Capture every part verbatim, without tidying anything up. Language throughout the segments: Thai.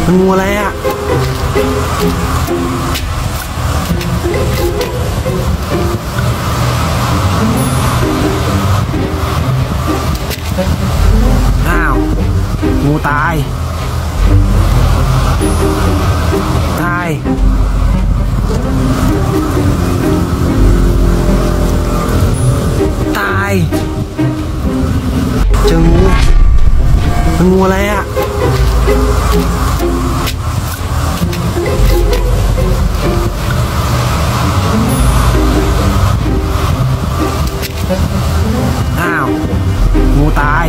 มันงูอะไรอ่ะอ้าวงูตายตายตายเจองูมันงูอะไรอ่ะอ้าวงูตาย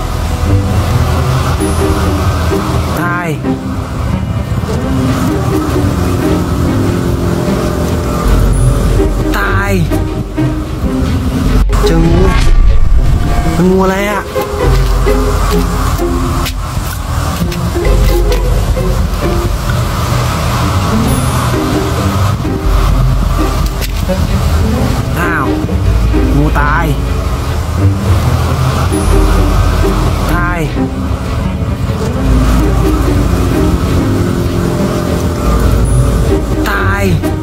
ตายตายเจองูมันงูอะไรอ่ะอ้าวงูตายตายตาย